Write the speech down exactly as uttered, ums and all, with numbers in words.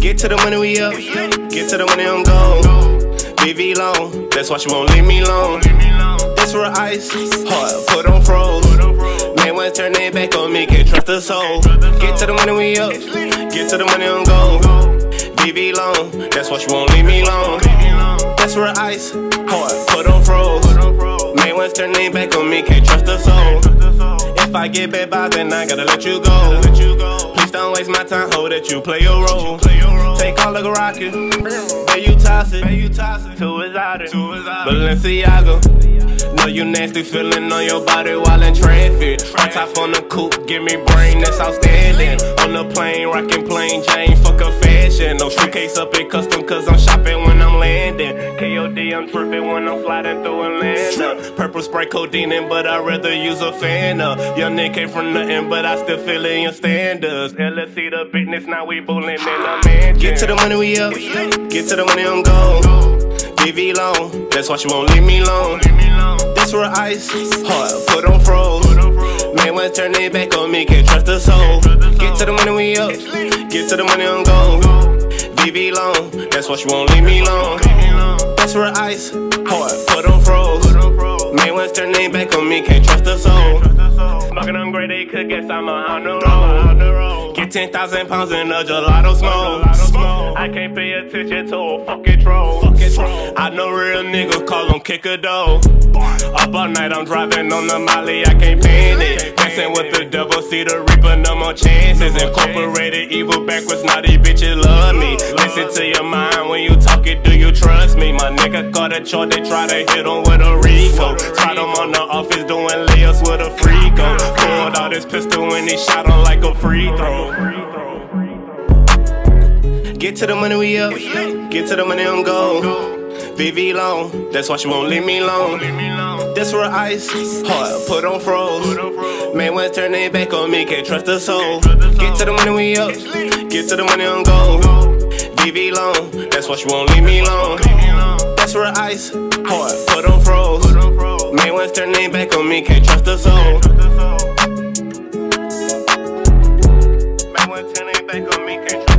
Get to the money, we up. Get to the money, I'm gone. B V long, that's why she won't leave me alone. That's real ice, hard, put on froze. Man, once turn their back on me, can't trust a soul. Get to the money, we up. Get to the money, I'm gone. B V long, that's why she won't leave me alone. That's real ice, hard, put on froze. Man, once turn their back on me, can't trust a soul. If I get bad by, then I gotta let you go. Please don't waste my time, hold that you play your role. Take all like a rocket, baby you toss it, two is out it, Balenciaga. Know you nasty feeling on your body while in traffic. On top on the coupe, give me brain that's outstanding. On the plane, rockin' plain Jane, fuck a fashion. No suitcase up in custom cause I'm shopping when I'm landing. K O D, I'm trippin' when I'm sliding through Atlanta. Purple spray codeine in, but I'd rather use a Fanta. Young nigga came from nothing, but I still feel it in standards. L S C the business, now we bullin' in a mansion. Get to the money, we up. Get to the money, I'm gone. B V long, that's why she won't leave me alone. That's real ice, hard, put on froze. Man, once turn their back on me, can't trust a soul. Get to the money, we up. Get to the money, I'm gone. B V long, that's why she won't leave me alone. That's real ice, hard, put on froze. Man, once turn their back on me, can't trust a soul. Smoking on grade A, could guess I'm on the road. Get ten thousand pounds in a gelato smoke. I can't pay attention to a fucking troll. I know real niggas call them kick a dough. Up all night, I'm driving on the molly, I can't panic. Dancing with the devil, see the reaper, no more chances. Incorporated evil backwards, naughty bitches love me. Listen to your mind when you talk it, do you trust me? My nigga caught a chart, they try to hit him with a Rico. Tried him on the office doing layups with a free go. Pulled out his pistol and he shot him like a free throw. Get to the money, we up. Get to the money, I'm gone. B V long, that's why she won't leave me alone. That's real ice, hard, put on froze. Man, once turn their back on me, can't trust a soul. Get to the money, we up. Get to the money, I'm gone. B V long, that's why she won't leave me alone. That's real ice, hard, put on froze. Man, once turn their back on me, can't trust a soul. Man, once turn their back on me, can't trust